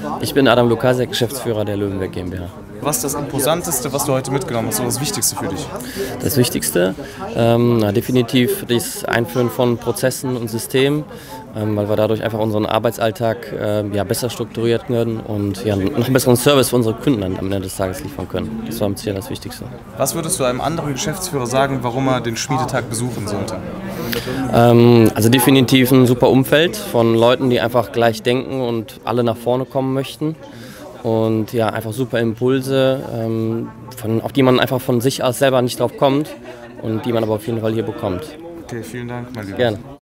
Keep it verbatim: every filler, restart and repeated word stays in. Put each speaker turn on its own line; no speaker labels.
Ich bin Adam Lukasiak, Geschäftsführer der Löwenweg GmbH.
Was ist das Imposanteste, was du heute mitgenommen hast, oder das Wichtigste für dich?
Das Wichtigste? Ähm, na, definitiv das Einführen von Prozessen und Systemen, ähm, weil wir dadurch einfach unseren Arbeitsalltag äh, ja, besser strukturiert können und ja, noch einen besseren Service für unsere Kunden dann am Ende des Tages liefern können. Das war mit Sicherheit das Wichtigste.
Was würdest du einem anderen Geschäftsführer sagen, warum er den Schmiedetag besuchen sollte?
Ähm, also definitiv ein super Umfeld von Leuten, die einfach gleich denken und alle nach vorne kommen möchten. Und ja, einfach super Impulse, ähm, von, auf die man einfach von sich aus selber nicht drauf kommt und die man aber auf jeden Fall hier bekommt.
Okay, vielen Dank, mein Lieber.
Gerne.